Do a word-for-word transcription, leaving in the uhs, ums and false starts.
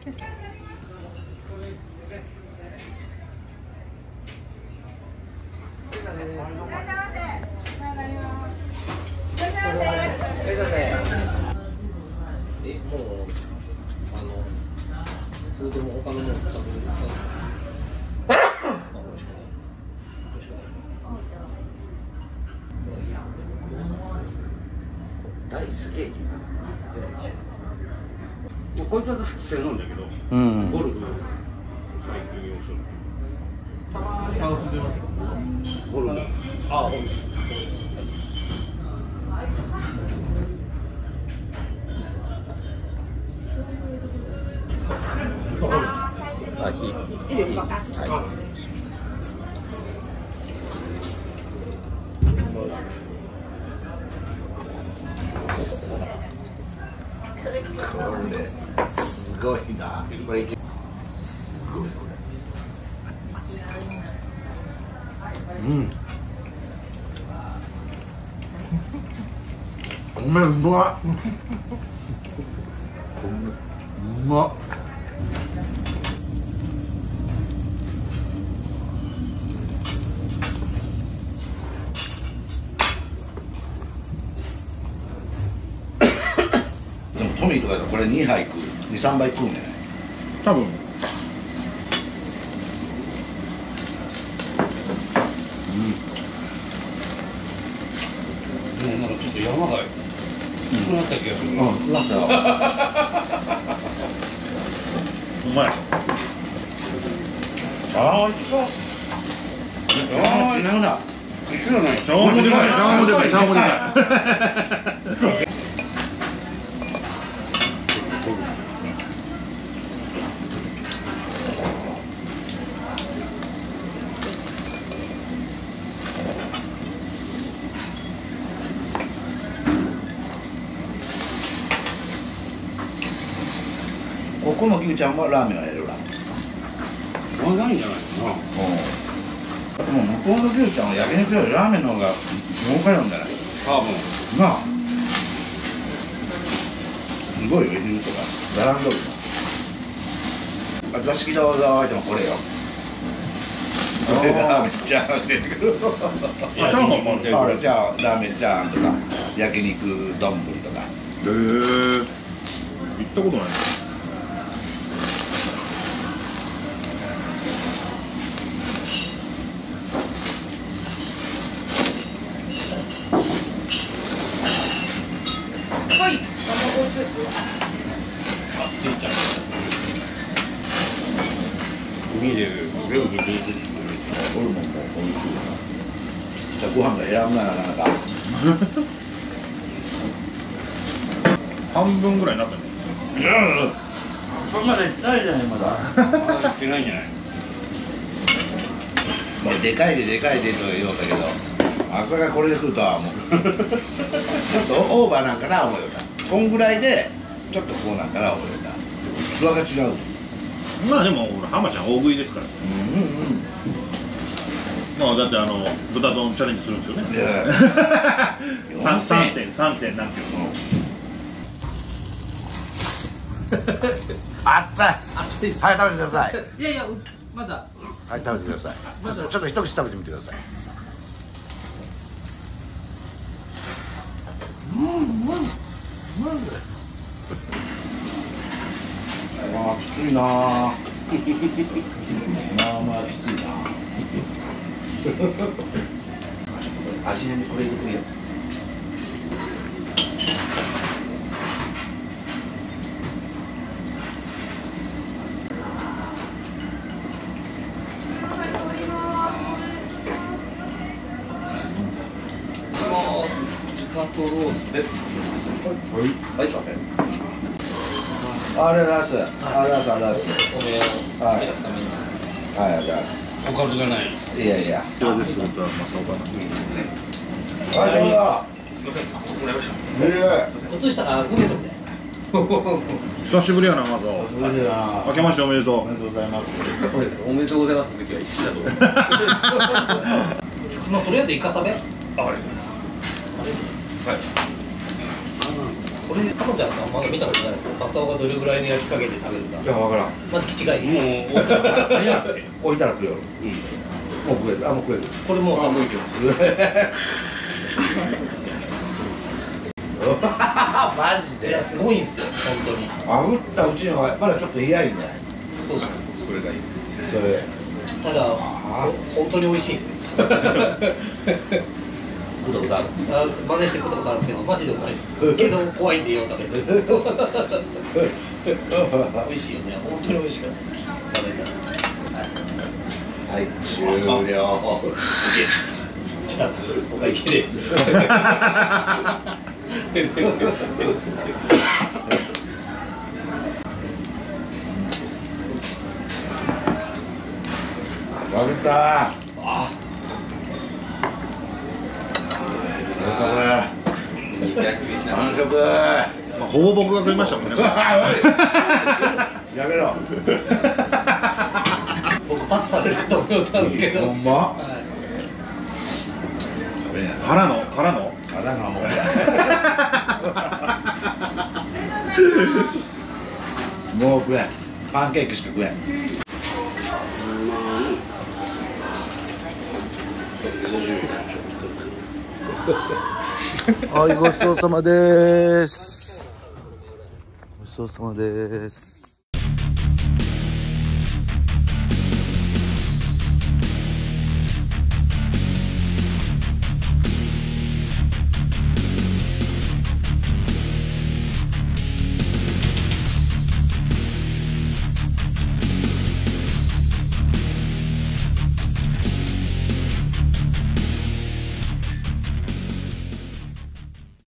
え、もうあのそれでも他のもの食べるか。あ、美味しくない。美味しくない。いや、大好き。もうこいつは普通なんだけど、うん、ゴルフ最近要するに。たまにハウス出ますか。ゴルフ。あ、ほんと。 あ、いい。いいですか。はい。これすごいな。これすごいこれ。うん。米うまい。米うまっ。トミーとかこれにはい食う、に、さんばい食うんじゃない？多分。うん。 もうなんかちょっと山が低くなった気がする。うん、なったよ。 うまい。ああ、一緒。ああ、違うな。 一緒じゃない。 茶碗もでかい、茶碗もでかい、茶碗もでかい。ここの牛ちゃんはラーメンがやるラーメン。 まあないんじゃないかな。 あともう向こうの牛ちゃんは焼肉よりラーメンの方が儲かるんじゃない？ 多分。 なあ。すごいよ、牛とか。並んどるの。座敷どうぞってもこれよ。これラーメンチャーハン出てくる。あ、チャーハンも出てくる。あ、じゃあラーメンチャーハンとか焼肉丼とか。へえ。行ったことない。 はい、卵スープ。 あ、ついちゃう。海で全部出てきてる。 ホルモンも美味しいな。じゃあご飯が選ぶな、なかなか。半分ぐらいになったね。いや、そんなね、ないじゃないまだ。 まだいってないんじゃない。 もうでかいででかいでと言おうたけど、あこれがこれで食うとはもうちょっとオーバーなんかな思うよた。こんぐらいでちょっとこうなんかな思うよた。器が違う。まあでも浜ちゃん大食いですから。うんうんうん。まあだってあの豚丼チャレンジするんですよね。三三点三点何キロ。熱い。 熱いです。 はい、食べてください。 いやいや、まだ。 はい、食べてください。まだちょっと一口食べてみてください。うん、うん、うん。まあきついな。まあまあきついな。味にこれ入れてくれよ。 イカとロースです。はい。はい、すいません。 ありがとうございます。ありがとうございます。ありがとうございます。 お米をはい。 出すために。 はい、ありがとうございます。 おかずがない。 いやいや。こちらです。また、まあ、そうかな。 いいですね。 はい、どうぞ。 すみません。もらいました。 ええ。靴下、あ、ゴネとみたいな。 久しぶりやな、まず。久しぶりや。明けましておめでとう。おめでとうございます。 おめでとうございます。時は一緒だと思う。 まあ、とりあえずイカ食べ。 あ、ありがとうございます。はい。 これタモちゃんさんまだ見たことないですよ。カサオがどれぐらいの焼き加減で食べるか。 いや分からん。 まず気違いですよ。 もう早くね。 置いたら食うよ。 うん。 もう食える。あもう食える。 これもう多分いけます。 マジで。 いやすごいんですよ本当に。 炙ったうちのはまだちょっと嫌いんだよ。 そうそう。 それがいい。 それ。 ただ本当に美味しいんですよ。 食ったことある。 あ真似して食ったことあるんですけどマジでうまいです。けど怖いんでよう食べです。美味しいよね。本当に美味しかった。食べたら。 はい終了。 すげえ。じゃあお会計で。 わかったあ。 完食。 まあ、ほぼ僕が食いましたもんね。 やめろ。 僕パスされるかと思ったんですけど。 ほんま。 はい。 からのからの。 腹がもう。もう食えん。パンケーキしか食えん。 はい、ごちそうさまです。ごちそうさまです。